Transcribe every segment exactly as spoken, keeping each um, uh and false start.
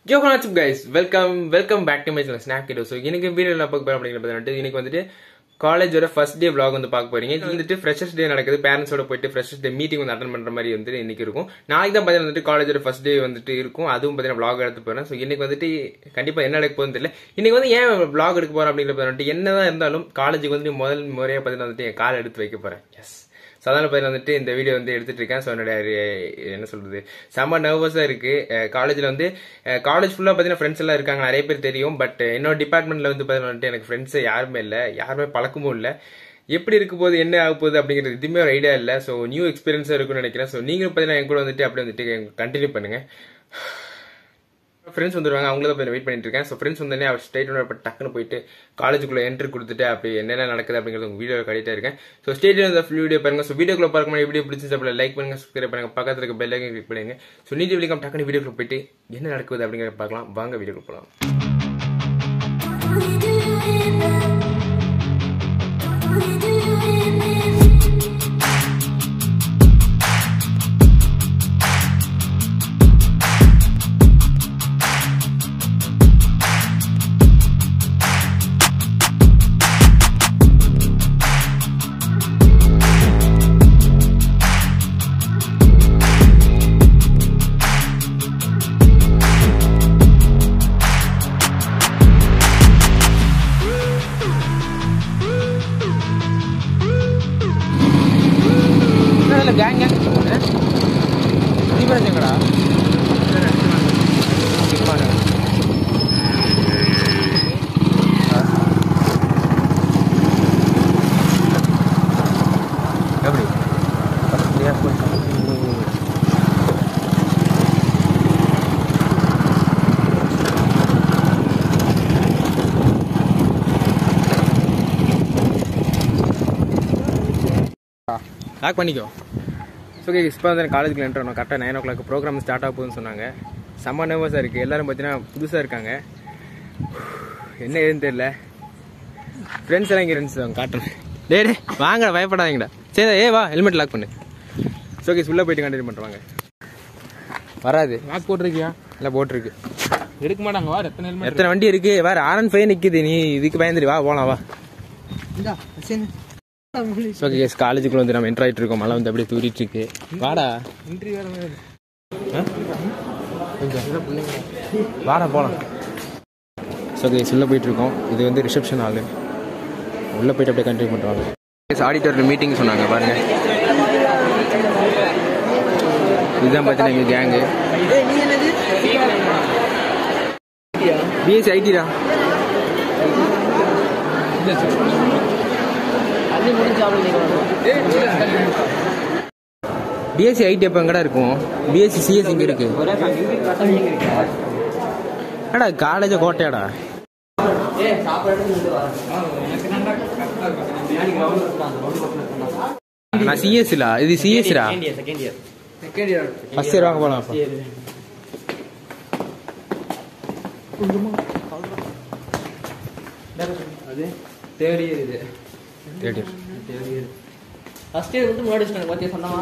Yo, what's up guys? Welcome welcome back to my channel Snap Kiddo. So இன்னைக்கு வீடியோல பார்க்க போறோம் அப்படிங்கறது இன்னைக்கு வந்துட்டு காலேஜோட ஃபர்ஸ்ட் டே vlog வந்து பார்க்க போறீங்க. இது வந்துட்டு ஃப்ரெஷர்ஸ் டே நடக்குது. பேரண்ட்ஸோட போயிட்டு ஃப்ரெஷர்ஸ் டே மீட்டிங் வந்து அட்டெண்ட் பண்ற மாதிரி வந்து இன்னைக்கு இருக்கும். நாளைக்கு தான் பாத்தீங்கன்னா வந்துட்டு காலேஜோட ஃபர்ஸ்ட் டே வந்துட்டு இருக்கும். அதுவும் பாத்தீங்கன்னா vlog எடுத்து போறேன். சோ இன்னைக்கு வந்துட்டு கண்டிப்பா என்ன நடக்க போகுதுன்னு தெரியல. இன்னைக்கு வந்து ஏன் vlog எடுக்க போறோம் அப்படிங்கறது வந்துட்டு என்னதான் இருந்தாலும் காலேஜுக்கு வந்து முதல் முறையா பாத்தீங்கன்னா வந்துட்டு என் கால் எடுத்து வைக்க போறேன். எஸ் சாதாரண பேர் வந்துட்டு இந்த வீடியோ வந்து எடுத்துட்டு இருக்கேன். ஸோ என்னோட என்ன சொல்றது செம்ம நர்வஸா இருக்கு. காலேஜ்ல வந்து காலேஜ் ஃபுல்லா பாத்தீங்கன்னா ஃப்ரெண்ட்ஸ் எல்லாம் இருக்காங்க, நிறைய பேர் தெரியும். பட் என்னோட டிபார்ட்மெண்ட்ல வந்து பாத்தீங்கன்னா எனக்கு ஃப்ரெண்ட்ஸ் யாருமே இல்லை, யாருமே பழக்கமும் இல்லை. எப்படி இருக்க போகுது என்ன ஆக போகுது அப்படிங்கிறது எதுவுமே ஒரு ஐடியா இல்லை. ஸோ நியூ எக்ஸ்பீரியன்ஸா இருக்கும்னு நினைக்கிறேன். ஸோ நீங்களும் பாத்தீங்கன்னா என் கூட வந்துட்டு அப்படி வந்துட்டு கண்டினியூ பண்ணுங்க. ஃப்ரெண்ட்ஸ் வந்துருவாங்க, அவங்கள தான் வெயிட் பண்ணிட்டு இருக்கேன். ஸோ ஃப்ரெண்ட்ஸ் வந்தோடனே அவர் ஸ்டேட் டக்குன்னு போயிட்டு காலேஜுக்குள்ள என்ட்ரி கொடுத்துட்டு அப்படி என்னென்ன நடக்குது அப்படிங்கிறது உங்க வீடியோ கட்டிட்டே இருக்கேன். ஸோ ஸ்டேட் வீடியோ பாருங்க. ஸோ வீடியோக்குள்ள பார்க்க வீடியோ பிடிச்சிச்சு அப்படி லைக் பண்ணுங்க, சப்ஸ்கிரைப் பண்ணுங்க, பக்கத்துல இருக்க பெல் ஐக்கன் கிளிக் பண்ணுங்க. ஸோ நீதி விளிக்கம் டக்குன்னு வீடியோக்குள்ள போயிட்டு என்ன நடக்குது அப்படிங்கிறத பார்க்கலாம். வாங்க வீடியோக்குள்ள போகலாம். gang gang ini berapa kira? Gimana? Gabri, lihat pun lock பண்ணிக்கோ. ஓகே, இப்போ வந்து காலேஜுக்கு என்ட்ரு ஆனோம். கரெக்டாக nine o'clock program start ஆக போகுதுன்னு சொன்னாங்க. செம்ம நர்வஸாக இருக்குது. எல்லோரும் பார்த்தீங்கன்னா புதுசாக இருக்காங்க, என்ன ஏதுன்னு தெரியல. ஃப்ரெண்ட்ஸ் எல்லாம் இங்கே ஃப்ரெண்ட்ஸ் அவங்க காட்டணும். டே டே வாங்க, பயப்படாதீங்கடா. சரி ஏ வா, ஹெல்மெட் லாக் பண்ணு. ஓகே, உள்ளே போயிட்டு கண்டினியூ பண்ணுறாங்க. வராது லாக் போட்டிருக்கியா? இல்லை போட்டிருக்கு. எடுக்க மாட்டாங்க. வா, எத்தனை ஹெல்மெட் எத்தனை வண்டி இருக்குது வேறு? ஆர் அண்ட் ஃபைவ் நிற்குது. நீ இதுக்கு பயந்துரு, வா போகலாம் வா. ஓகே கேஸ், காலேஜுக்குள்ள வந்து நம்ம என்ட்ரு ஆகிட்டு இருக்கோம். மழை வந்து அப்படியே தூரிட்டு இருக்கு. வாடா வாடா போகலாம். ஸோ கேஸ் உள்ளே போயிட்டு இருக்கோம். இது வந்து ரிசப்ஷன் ஹாலு. உள்ளே போயிட்டு அப்படியே கண்டினியூ பண்ணுறாங்க. கேஸ் ஆடிட்டோரியில் மீட்டிங் சொன்னாங்க பாருங்க. இதுதான் பார்த்தீங்கன்னா எங்கள் கேங்கு. பிஎஸ்சி ஐடி தான். பிஎஸ்சி ஐடி எப்போ எங்கடா இருக்கும்? பிஎஸ்சி சிஎஸ் இங்கே இருக்கு. ஏடா காலேஜ் கோட்டையாடா. நான் சிஎஸ்ல, இது சிஎஸ்டா. ஃபர்ஸ்ட் இயர் வாங்க போலாம். தேர்ட் இயர் இது. தேர்ட் இயர் ஃபர்ஸ்ட் இயர் வந்து முன்னாடி பத்தி சொன்னமா.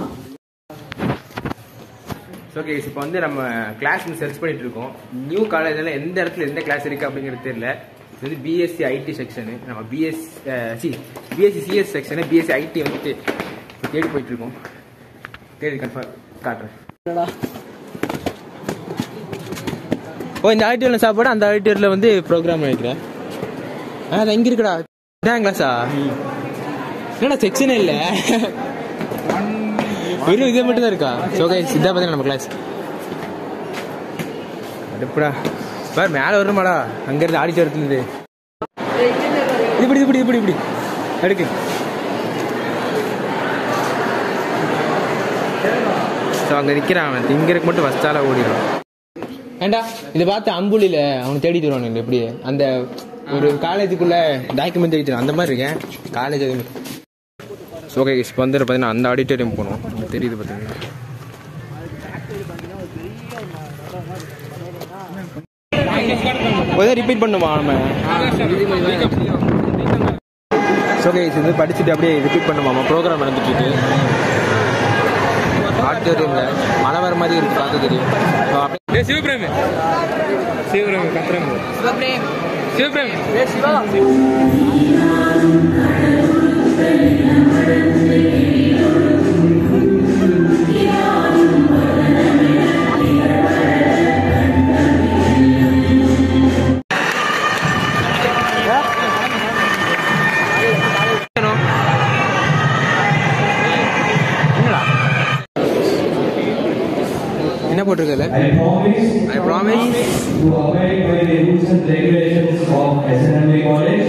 ஓகே, இப்போ வந்து நம்ம கிளாஸ் சர்ச் பண்ணிட்டு இருக்கோம். நியூ காலேஜில் எந்த இடத்துல எந்த கிளாஸ் இருக்கு அப்படிங்கிறது தெரியல. இது வந்து பிஎஸ்சி ஐடி செக்ஷனு. நம்ம BSc BSc CS section, BSc IT வந்துட்டு தேடி போயிட்டு இருக்கோம். தேடி கன்ஃபார்ம் காட்டுறேன். ஓ, இந்த ஐடியில் சாப்பாடு அந்த ஐடியில் வந்து ப்ரோக்ராம் நினைக்கிறேன். ஆ, அது எங்கே இருக்குடா? இதான் கிளாஸா? என்னடா செக்ஷனே இல்லை, வெறும் இதே மட்டும் தான் இருக்கா? ஸோ கைஸ், இதான் பார்த்தீங்கன்னா நம்ம கிளாஸ். அடுப்புடா பாரு, மேலே வருமாடா அங்கேருந்து ஆடிட்டோரியத்துலேருந்து. இப்படி இப்படி இப்படி இப்படி அடுக்கு. ஸோ அங்கே நிற்கிறான் அவன். திங்கிறதுக்கு மட்டும் ஃபஸ்ட்டால ஓடிடும். ஏண்டா இதை பார்த்து அம்புலியில் அவனை தேடி தருவானு. எப்படி அந்த ஒரு காலேஜுக்குள்ள டாக்குமெண்ட் எடுத்து அந்த மாதிரி இருக்கேன் காலேஜ். ஓகே, இப்போ வந்து பார்த்தீங்கன்னா அந்த ஆடிட்டோரியம் போகணும். தெரியுது பார்த்தீங்கன்னா. ரிப்பீட் பண்ணுமா நம்ம? ஓகே, இது படிச்சுட்டு அப்படியே ரிப்பீட் பண்ணுமாமா. ப்ரோக்ராம் நடந்துட்டு இருக்கு. ஆடிட்டோரியமில் மழை வர மாதிரி இருக்குது, பார்க்க தெரியும். சிவபிரேம் சிவபிரேம் கத்திரம் சிவபிரேம் சிவபிரேம் சிவா என்ன போட்டிருக்கல I promise I promise to abide by the rules and regulations of S N M A college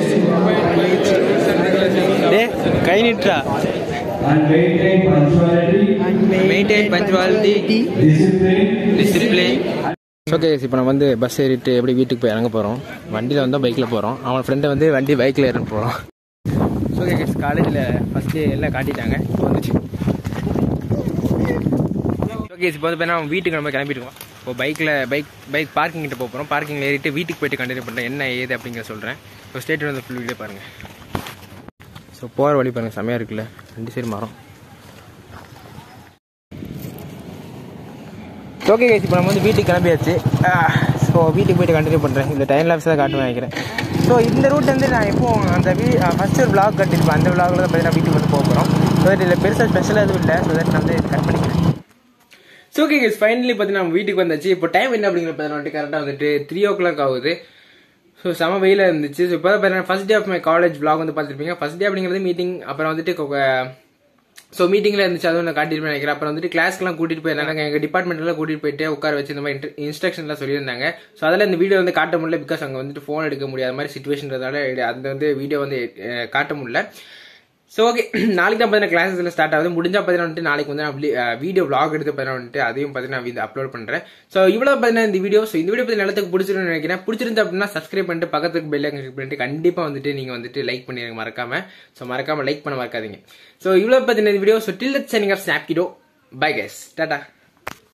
டேய் கை நிட்றா and maintain punctuality and maintain punctuality discipline discipline okay இப்போ நம்ம வந்து பஸ் ஏறிட்டு எப்படி வீட்டுக்கு போய் இறங்க போகிறோம். வண்டியில் வந்தால் பைக்கில் போகிறோம். அவன் ஃப்ரெண்டை வந்து வண்டி பைக்கில் ஏறின்னு போகிறோம். ஓகே காலேஜில் ஃபஸ்ட்டு எல்லாம் காட்டிட்டாங்க. இப்போ வந்துச்சு ஓகே இப்போ வந்து பார்த்தீங்கன்னா வீட்டுக்கு நம்ம கிளம்பிட்டுருக்கோம். இப்போ பைக்கில் பைக் பைக் பார்க்கிங் கிட்ட போகிறோம். பார்க்கிங்கில் ஏறிட்டு வீட்டுக்கு போய்ட்டு கண்டினியூ பண்ணுறேன் என்ன ஏது அப்படிங்கிற சொல்கிறேன். இப்போ ஸ்டேட் வந்து ஃபுல் வீடியோ பாருங்கள். ஸோ போகிற வழி பாருங்கள் செம்மையாக இருக்குல்ல, ரெண்டு சைடு மரம். ஓகே கைஸ் இப்போ நம்ம வந்து வீட்டுக்கு கிளம்பியாச்சு. ஸோ வீட்டுக்கு போய்ட்டு கண்டினியூ பண்ணுறேன். இந்த டைம் லாப்ஸ் தான் காட்டுவேன் நினைக்கிறேன். ஸோ இந்த ரூட் வந்து நான் எப்போ அந்த வீ ஃபஸ்ட்டு ஒரு விளாக் கட்டிருப்பேன். அந்த விளாகில் தான் பார்த்தீங்கன்னா வீட்டுக்கு வந்து போக போகிறோம். ஸோ இதில் பெருசாக ஸ்பெஷலாக எதுவும் இல்லை. ஸோ தட் நான் வந்து கட் பண்ணிக்கிறேன். ஸோ ஓகே கைஸ் ஃபைனலி பார்த்தீங்கன்னா நம்ம வீட்டுக்கு வந்தாச்சு. இப்போ டைம் என்ன அப்படிங்கிற பார்த்தீங்கன்னா வந்துட்டு கரெக்டாக வந்துட்டு த்ரீ ஓ கிளாக் ஆகுது. ஸோ செம வெயிலாக இருந்துச்சு. ஸோ இப்போ பார்த்தீங்கன்னா first day of my college vlog வந்து பார்த்துருப்பீங்க. ஃபஸ்ட் டே அப்படிங்கிறது மீட்டிங், அப்புறம் வந்துட்டு ஸோ மீட்டிங்கில் இருந்துச்சு, அதுவும் நான் காட்டிட்டு நினைக்கிறேன். அப்புறம் வந்துட்டு கிளாஸ்க்குலாம் கூட்டிகிட்டு போயிருந்தாங்க. எங்கள் டிபார்ட்மெண்ட்லாம் கூட்டிகிட்டு போயிட்டு உட்கார வச்சு இந்த மாதிரி இன்ஸ்ட்ரக்ஷன்லாம் சொல்லியிருந்தாங்க. ஸோ அதில் இந்த வீடியோ வந்து காட்ட முடியல, பிகாஸ் அங்கே வந்துட்டு ஃபோன் எடுக்க முடியாத மாதிரி சுச்சுவேஷன்றதால அந்த வந்து வீடியோ வந்து காட்ட முடியல. ஸோ ஓகே நாளைக்கு தான் பார்த்தீங்கன்னா கிளாஸஸ்ல ஸ்டார்ட் ஆகுது. முடிஞ்சா பார்த்தீங்கன்னா வந்துட்டு நாளைக்கு வந்து நான் வீடியோ விளாக் எடுத்து பார்த்தீங்கன்னா வந்துட்டு அதையும் பார்த்தீங்கன்னா நான் அப்லோட் பண்ணுறேன். ஸோ இவ்வளோ பார்த்தீங்கன்னா இந்த வீடியோ ஸோ இந்த வீடியோ பற்றி நிலத்துக்கு பிடிச்சிருன்னு நினைக்கிறேன். பிடிச்சிருந்து அப்படின்னா சப்ஸ்கிரைப் பண்ணிட்டு பக்கத்துக்கு பெல் ஐக்கன் கிளிக் பண்ணிட்டு கண்டிப்பாக வந்துட்டு நீங்கள் வந்துட்டு லைக் பண்ணிடுங்க மறக்காம. ஸோ மறக்காம லைக் பண்ண மறக்காதீங்க. ஸோ இவ்வளோ பார்த்தீங்கன்னா இந்த video so till that signing off snap கிடோ. Bye guys, Tata.